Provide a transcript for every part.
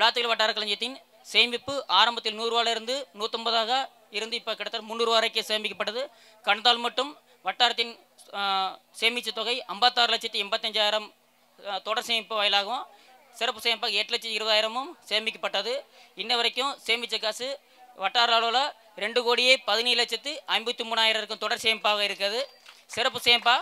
விளாத்துகள் வட்டார களஞ்சியத்தின் சேமிப்பு ஆரம்பத்தில் 100 ரூபாயிலிருந்து 150 இருந்து இப்போ கிட்டத்தட்ட 300 வரைக்கும் சேமிக்கப்பட்டது. கடந்தால் மட்டும் வட்டாரத்தின் சேமித்த தொகை 56,85,000 தொடர் சேமிப்பு வாயிலாகவும் சிறப்பு சேமிப்பாக 8,20,000 சேமிக்கப்பட்டது. இன்ன வரைக்கும் சேமித்த காசு வட்டார அளவில் 2,17,53,000 தொடர் சேமிப்பாக இருக்குது. சிறப்பு சேமிப்பாக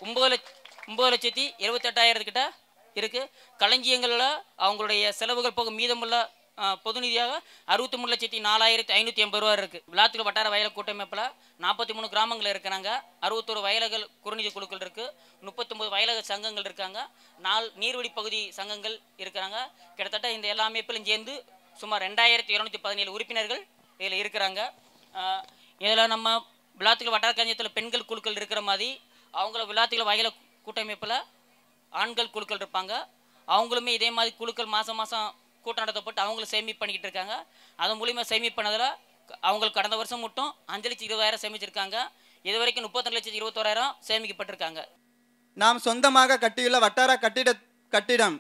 9,78,000 கிட்ட இருக்குது. களஞ்சியங்களில் அவங்களுடைய செலவுகள் போக மீதமுள்ள பொது நிதியாக 63,04,580 ரூபா இருக்குது. விளாத்துகள் வட்டார வயல் கூட்டமைப்பில் 43 கிராமங்கள் இருக்கிறாங்க. 61 வயல்கள் குறுநிதி குழுக்கள் இருக்குது. 39 வயலக சங்கங்கள் இருக்காங்க. 4 நீர்வழி பகுதி சங்கங்கள் இருக்கிறாங்க. கிட்டத்தட்ட இந்த எல்லா அமைப்பிலும் சேர்ந்து சுமார் 2,217 உறுப்பினர்கள் இதில் இருக்கிறாங்க. இதில் நம்ம விளாத்துகள் வட்டார களஞ்சியத்தில் பெண்கள் குழுக்கள் இருக்கிற மாதிரி அவங்கள விளாத்துகள் வயல கூட்டமைப்பில் ஆண்கள் குழுக்கள் இருப்பாங்க. அவங்களுமே இதே மாதிரி குழுக்கள் மாதம் மாதம் கூட்டம் நடத்தப்பட்டு அவங்களும் சேமிப்பு பண்ணிக்கிட்டு இருக்காங்க. அதன் மூலிமா சேமிப்பு பண்ணதில் அவங்களுக்கு கடந்த வருஷம் மட்டும் 5,20,000 சேமிச்சிருக்காங்க. இது வரைக்கும் 32,21,000 சேமிக்கப்பட்டிருக்காங்க. நாம் சொந்தமாக கட்டியுள்ள வட்டார கட்டிடம்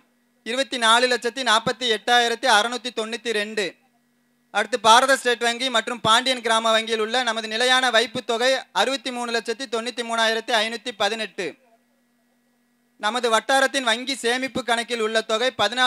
24,48,692. அடுத்து பாரத ஸ்டேட் வங்கி மற்றும் பாண்டியன் கிராம வங்கியில் உள்ள நமது நிலையான வைப்பு தொகை 63,93,518. நமது வட்டாரத்தின் வங்கி சேமிப்பு கணக்கில் உள்ள தொகை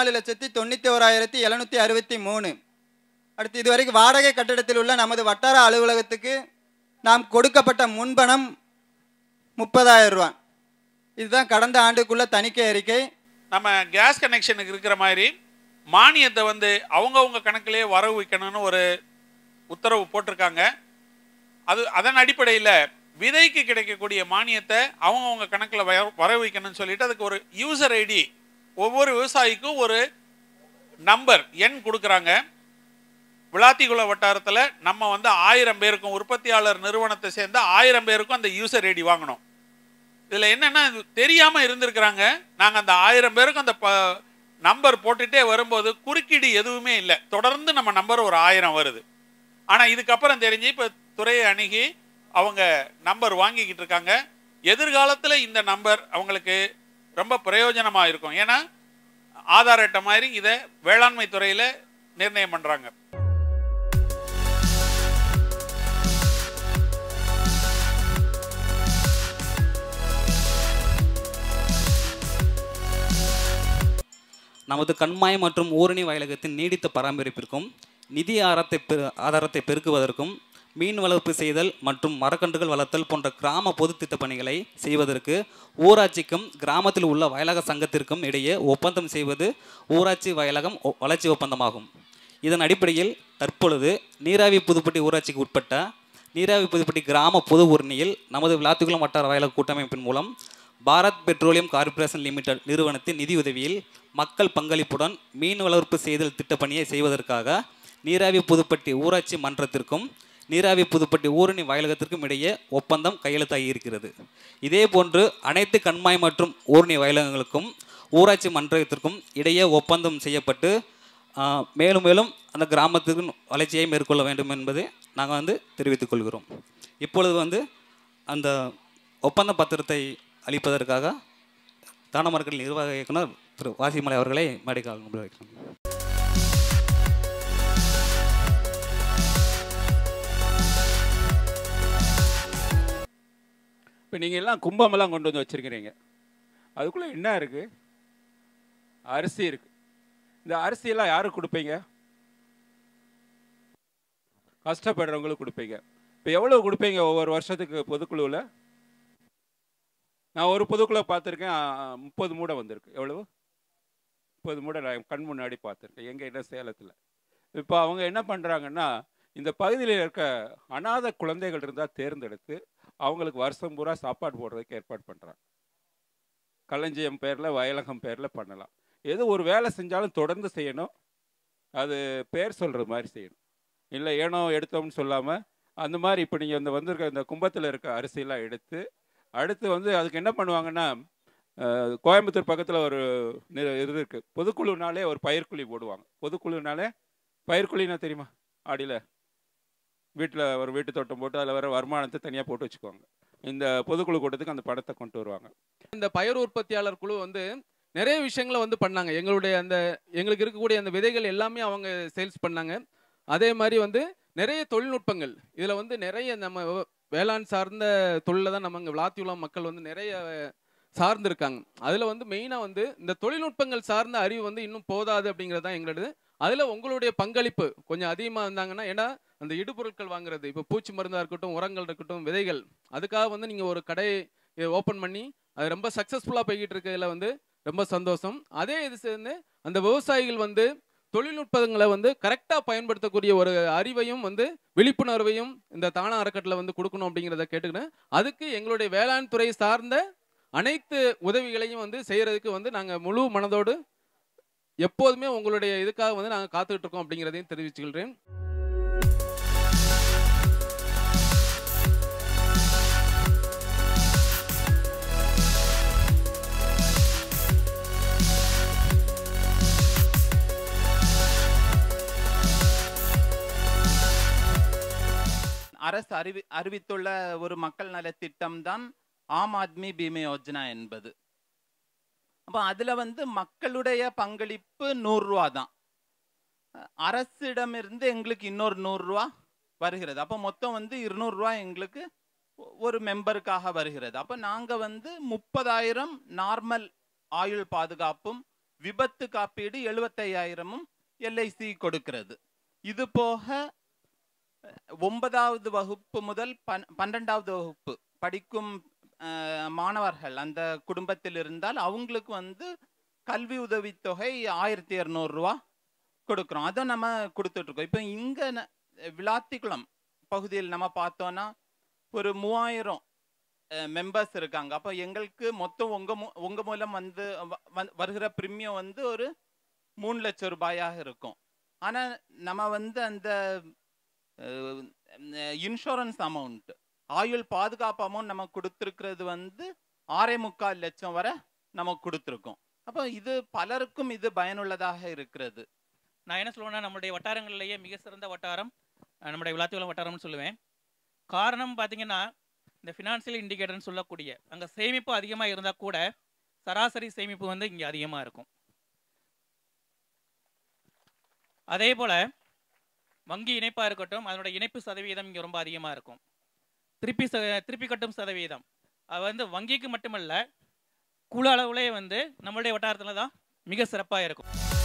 14,91,763. அடுத்து இதுவரைக்கும் வாடகை கட்டிடத்தில் உள்ள நமது வட்டார அலுவலகத்துக்கு நாம் கொடுக்கப்பட்ட முன்பணம் 30,000 ரூபா. இதுதான் கடந்த ஆண்டுக்குள்ள தணிக்கை அறிக்கை. நம்ம கேஸ் கனெக்ஷனுக்கு இருக்கிற மாதிரி மானியத்தை அவங்கவுங்க கணக்கிலே வரவு வைக்கணும்னு ஒரு உத்தரவு போட்டிருக்காங்க. அதன் அடிப்படையில் விதைக்கு கிடைக்கக்கூடிய மானியத்தை அவங்கவுங்க கணக்கில் வரவு வைக்கணும்னு சொல்லிட்டு அதுக்கு ஒரு யூசர் ஐடி ஒவ்வொரு விவசாயிக்கும் ஒரு நம்பர் எண் கொடுக்குறாங்க. விளாத்திகுள வட்டாரத்தில் நம்ம 1000 பேருக்கும் உற்பத்தியாளர் நிறுவனத்தை சேர்ந்த 1000 பேருக்கும் அந்த யூசர் ஐடி வாங்கணும். இதில் என்னென்னா தெரியாமல் இருந்திருக்கிறாங்க. நாங்கள் அந்த 1000 பேருக்கும் அந்த நம்பர் போட்டுகிட்டே வரும்போது குறுக்கீடு எதுவுமே இல்லை. தொடர்ந்து நம்ம நம்பர் ஒரு 1000 வருது. ஆனால் இதுக்கப்புறம் தெரிஞ்சு இப்போ துறையை அணுகி அவங்க நம்பர் வாங்கிக்கிட்டு இருக்காங்க. எதிர்காலத்தில் இந்த நம்பர் அவங்களுக்கு ரொம்ப பிரயோஜனமாக இருக்கும். ஏன்னா ஆதார் அட்டை மாதிரி இதை வேளாண்மை துறையில் நிர்ணயம் பண்ணுறாங்க. நமது கண்மாய் மற்றும் ஊரணி வயலகத்தின் நீடித்த பராமரிப்பிற்கும் நிதி ஆதாரத்தை பெருக்குவதற்கும் மீன் வளர்ப்பு செய்தல் மற்றும் மரக்கன்றுகள் வளர்த்தல் போன்ற கிராம பொது திட்ட பணிகளை செய்வதற்கு ஊராட்சிக்கும் கிராமத்தில் உள்ள வயலக சங்கத்திற்கும் இடையே ஒப்பந்தம் செய்வது ஊராட்சி வயலகம் வளர்ச்சி ஒப்பந்தமாகும். இதன் அடிப்படையில் தற்பொழுது நீராவி புதுப்பட்டி ஊராட்சிக்கு உட்பட்ட நீராவி புதுப்பட்டி கிராம பொது ஊரணியில் நமது விளாத்திகுளம் வட்டார வயலக கூட்டமைப்பின் மூலம் பாரத் பெட்ரோலியம் கார்ப்பரேஷன் லிமிடெட் நிறுவனத்தின் நிதியுதவியில் மக்கள் பங்களிப்புடன் மீன் வளர்ப்பு செய்தல் திட்டப்பணியை செய்வதற்காக நீராவி புதுப்பட்டி ஊராட்சி மன்றத்திற்கும் நீராவி புதுப்பட்டி ஊரணி வயலகத்திற்கும் இடையே ஒப்பந்தம் கையெழுத்தாகி இருக்கிறது. இதே போன்று அனைத்து கண்மாய் மற்றும் ஊரணி வயலகங்களுக்கும் ஊராட்சி மன்றத்திற்கும் இடையே ஒப்பந்தம் செய்யப்பட்டு மேலும் மேலும் அந்த கிராமத்திற்கு வளர்ச்சியை மேற்கொள்ள வேண்டும் என்பதை நாங்கள் தெரிவித்துக் கொள்கிறோம். இப்பொழுது அந்த ஒப்பந்த பத்திரத்தை அளிப்பதற்காக தானமரக்கல் நிர்வாக இயக்குனர் திரு வாசிமலை அவர்களை மேடைக்கால் வைக்கிறோம். இப்போ நீங்கள் எல்லாம் கும்பமெல்லாம் கொண்டு வந்து வச்சுருக்கிறீங்க. அதுக்குள்ளே என்ன இருக்குது? அரிசி இருக்குது. இந்த அரிசியெல்லாம் யாருக்கு கொடுப்பீங்க? கஷ்டப்படுறவங்களுக்கு கொடுப்பீங்க. இப்போ எவ்வளோ கொடுப்பீங்க ஒவ்வொரு வருஷத்துக்கு பொதுக்குழுவில்? நான் ஒரு பொதுக்குழு பார்த்துருக்கேன், 30 மூடை வந்திருக்கு. எவ்வளவு? 30 மூடை நான் கண் முன்னாடி பார்த்துருக்கேன். எங்கே? என்ன? சேலத்தில். இப்போ அவங்க என்ன பண்ணுறாங்கன்னா, இந்த பகுதியில் இருக்க அநாத குழந்தைகள் இருந்தால் தேர்ந்தெடுத்து அவங்களுக்கு வருஷம் பூரா சாப்பாடு போடுறதுக்கு ஏற்பாடு பண்ணுறாங்க. களஞ்சியம் பேரில் வயலகம் பேரில் பண்ணலாம். எது ஒரு வேலை செஞ்சாலும் தொடர்ந்து செய்யணும். அது பேர் சொல்கிற மாதிரி செய்யணும். இல்லை ஏனோ எடுத்தோம்னு சொல்லாமல் அந்த மாதிரி. இப்போ நீங்கள் இந்த வந்திருக்க இந்த கும்பத்தில் இருக்க அரிசியெல்லாம் எடுத்து அடுத்து அதுக்கு என்ன பண்ணுவாங்கன்னா, கோயம்புத்தூர் பக்கத்தில் ஒரு இது இருக்குது, பொதுக்குழுனாலே ஒரு பயிர்க்குழி போடுவாங்க. பொதுக்குழுனாலே பயிர்க்குழின்னா தெரியுமா? ஆடியில் வீட்டில் ஒரு வீட்டு தோட்டம் போட்டு அதில் வர வருமானத்தை தனியாக போட்டு வச்சுக்குவாங்க. இந்த பொதுக்குழு கூட்டத்துக்கு அந்த பணத்தை கொண்டு வருவாங்க. இந்த பயிர் உற்பத்தியாளர் குழு நிறைய விஷயங்களை வந்து பண்ணாங்க. எங்களுக்கு இருக்கக்கூடிய அந்த விதைகள் எல்லாமே அவங்க சேல்ஸ் பண்ணாங்க. அதே மாதிரி வந்து நிறைய தொழில்நுட்பங்கள் இதில் வந்து நிறைய நம்ம வேளாண் சார்ந்த தொழில தான் நம்ம இங்கே விளாத்தியுள்ள மக்கள் வந்து நிறைய சார்ந்திருக்காங்க. அதில் வந்து மெயினாக வந்து இந்த தொழில்நுட்பங்கள் சார்ந்த அறிவு வந்து இன்னும் போதாது அப்படிங்கிறது தான் எங்களோடது. அதில் உங்களுடைய பங்களிப்பு கொஞ்சம் அதிகமாக இருந்தாங்கன்னா, ஏன்னா அந்த இடுபொருட்கள் வாங்குறது, இப்போ பூச்சி மருந்தாக இருக்கட்டும், உரங்கள் இருக்கட்டும், விதைகள், அதுக்காக வந்து நீங்கள் ஒரு கடை ஓப்பன் பண்ணி அது ரொம்ப சக்ஸஸ்ஃபுல்லாக போய்கிட்டு இருக்கிறதுல வந்து ரொம்ப சந்தோஷம். அதே இது சேர்ந்து அந்த விவசாயிகள் வந்து தொழில்நுட்பங்களை வந்து கரெக்டாக பயன்படுத்தக்கூடிய ஒரு அறிவையும் வந்து விழிப்புணர்வையும் இந்த தானா அறக்கட்டளை வந்து கொடுக்கணும் அப்படிங்கிறத கேட்டுக்கினேன். அதுக்கு எங்களுடைய வேளாண் துறை சார்ந்த அனைத்து உதவிகளையும் வந்து செய்யறதுக்கு வந்து நாங்கள் முழு மனதோடு எப்போதுமே உங்களுடைய இதுக்காக வந்து நாங்கள் காத்துக்கிட்டு இருக்கோம் அப்படிங்கிறதையும் தெரிவிச்சுக்கிறேன். அரசு அறிவித்துள்ள ஒரு மக்கள் நலத்திட்டம் தான் ஆம் ஆத்மி பீமா யோஜனா என்பது. அப்போ அதில் வந்து மக்களுடைய பங்களிப்பு 100 ரூபா தான். அரசிடமிருந்து எங்களுக்கு இன்னொரு 100 ரூபா வருகிறது. அப்போ மொத்தம் வந்து 200 ரூபா எங்களுக்கு ஒரு மெம்பருக்காக வருகிறது. அப்போ நாங்கள் வந்து 30,000 நார்மல் ஆயுள் பாதுகாப்பும் விபத்து காப்பீடு 75,000 எல்ஐசி கொடுக்கிறது. இது போக 9வது வகுப்பு முதல் 12வது வகுப்பு படிக்கும் மாணவர்கள் அந்த குடும்பத்தில் இருந்தால் அவங்களுக்கு வந்து கல்வி உதவித்தொகை 1200 ரூபா கொடுக்குறோம். அதை நம்ம கொடுத்துட்ருக்கோம். இப்போ இங்கே விளாத்திக்குளம் பகுதியில் நம்ம பார்த்தோன்னா ஒரு 3000 மெம்பர்ஸ் இருக்காங்க. அப்போ எங்களுக்கு மொத்தம் உங்கள் மூலம் வந்து வருகிற பிரீமியம் வந்து ஒரு 3 லட்சம் ரூபாயாக இருக்கும். ஆனால் நம்ம வந்து அந்த இன்சூரன்ஸ் அமௌண்ட், ஆயுள் பாதுகாப்பு அமௌண்ட் நம்ம கொடுத்துருக்கிறது வந்து 6.25 லட்சம் வரை நம்ம கொடுத்துருக்கோம். அப்போ இது பலருக்கும் இது பயனுள்ளதாக இருக்கிறது. நான் என்ன சொல்லுவேன்னா, நம்மளுடைய வட்டாரங்களிலேயே மிக சிறந்த வட்டாரம் நம்முடைய விளாத்திக்குளம் வட்டாரம்னு சொல்லுவேன். காரணம் பார்த்தீங்கன்னா, இந்த ஃபினான்சியல் இண்டிகேட்டர்னு சொல்லக்கூடிய அங்கே சேமிப்பு அதிகமாக இருந்தால் கூட சராசரி சேமிப்பு வந்து இங்கே அதிகமாக இருக்கும். அதே போல் வங்கி இணைப்பாக இருக்கட்டும், அதனுடைய இணைப்பு சதவீதம் இங்கே ரொம்ப அதிகமாக இருக்கும். திருப்பி கட்டும் சதவீதம் அது வந்து வங்கிக்கு மட்டுமல்ல, குழு அளவுலேயே வந்து நம்மளுடைய வட்டாரத்தில் தான் மிக சிறப்பாக இருக்கும்.